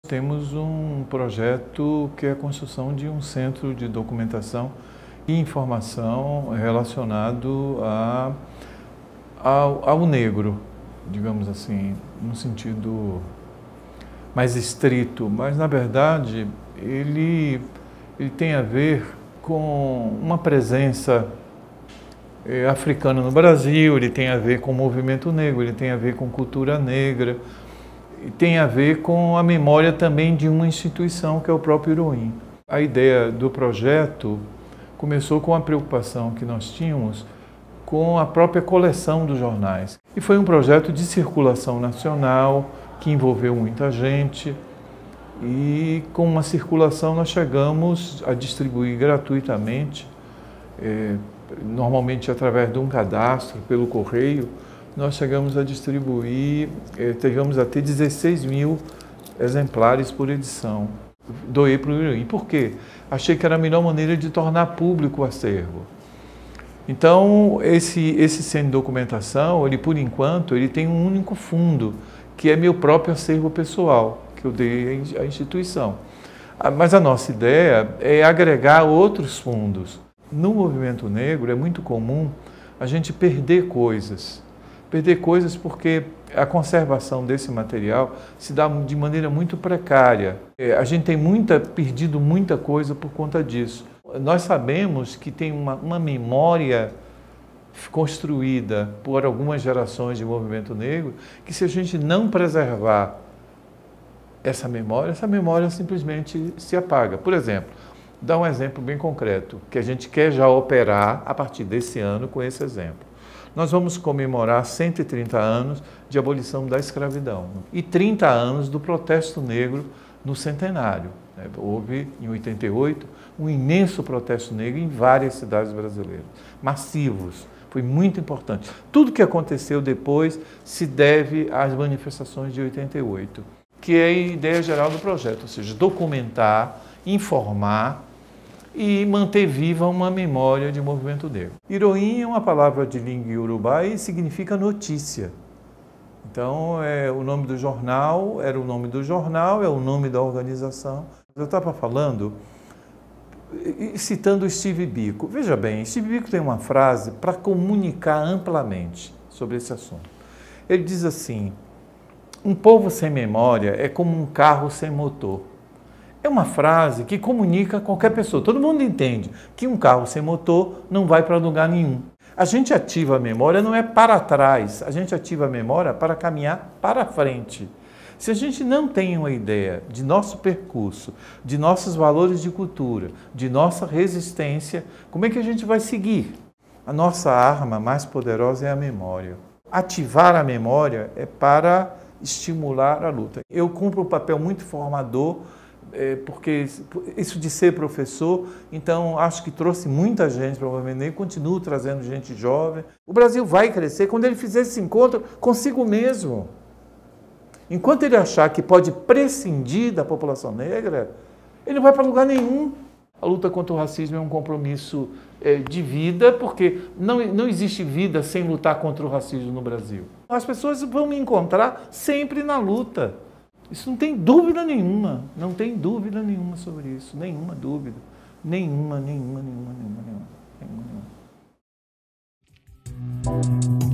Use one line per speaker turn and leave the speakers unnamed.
Temos um projeto que é a construção de um centro de documentação e informação relacionado ao negro, digamos assim, num sentido mais estrito, mas na verdade ele tem a ver com uma presença africana no Brasil, ele tem a ver com o movimento negro, ele tem a ver com cultura negra, e tem a ver com a memória também de uma instituição que é o próprio Iroim. A ideia do projeto começou com a preocupação que nós tínhamos com a própria coleção dos jornais. E foi um projeto de circulação nacional que envolveu muita gente e com uma circulação nós chegamos a distribuir gratuitamente, normalmente através de um cadastro pelo correio, nós chegamos a distribuir, chegamos a ter 16 mil exemplares por edição. Doei para o Iroim. Por quê? Achei que era a melhor maneira de tornar público o acervo. Então, esse centro de documentação, ele por enquanto, ele tem um único fundo, que é meu próprio acervo pessoal, que eu dei à instituição. Mas a nossa ideia é agregar outros fundos. No movimento negro é muito comum a gente perder coisas. Perder coisas porque a conservação desse material se dá de maneira muito precária. A gente tem perdido muita coisa por conta disso. Nós sabemos que tem uma memória construída por algumas gerações de movimento negro, que se a gente não preservar essa memória simplesmente se apaga. Por exemplo, dá um exemplo bem concreto, que a gente quer já operar a partir desse ano com esse exemplo. Nós vamos comemorar 130 anos de abolição da escravidão e 30 anos do protesto negro no centenário. Houve, em 88, um imenso protesto negro em várias cidades brasileiras, massivos, foi muito importante. Tudo que aconteceu depois se deve às manifestações de 88, que é a ideia geral do projeto, ou seja, documentar, informar e manter viva uma memória de movimento negro. Iroim é uma palavra de língua iorubá e significa notícia. Então, o nome do jornal era o nome do jornal, é o nome da organização. Eu estava falando, citando Steve Biko. Veja bem, Steve Biko tem uma frase para comunicar amplamente sobre esse assunto. Ele diz assim: um povo sem memória é como um carro sem motor. É uma frase que comunica a qualquer pessoa. Todo mundo entende que um carro sem motor não vai para lugar nenhum. A gente ativa a memória não é para trás, a gente ativa a memória para caminhar para frente. Se a gente não tem uma ideia de nosso percurso, de nossos valores de cultura, de nossa resistência, como é que a gente vai seguir? A nossa arma mais poderosa é a memória. Ativar a memória é para estimular a luta. Eu cumpro um papel muito formador, porque isso de ser professor, então acho que trouxe muita gente para o movimento negro, continuo trazendo gente jovem. O Brasil vai crescer quando ele fizer esse encontro consigo mesmo. Enquanto ele achar que pode prescindir da população negra, ele não vai para lugar nenhum. A luta contra o racismo é um compromisso de vida, porque não existe vida sem lutar contra o racismo no Brasil. As pessoas vão me encontrar sempre na luta. Isso não tem dúvida nenhuma, não tem dúvida nenhuma sobre isso, nenhuma dúvida, nenhuma.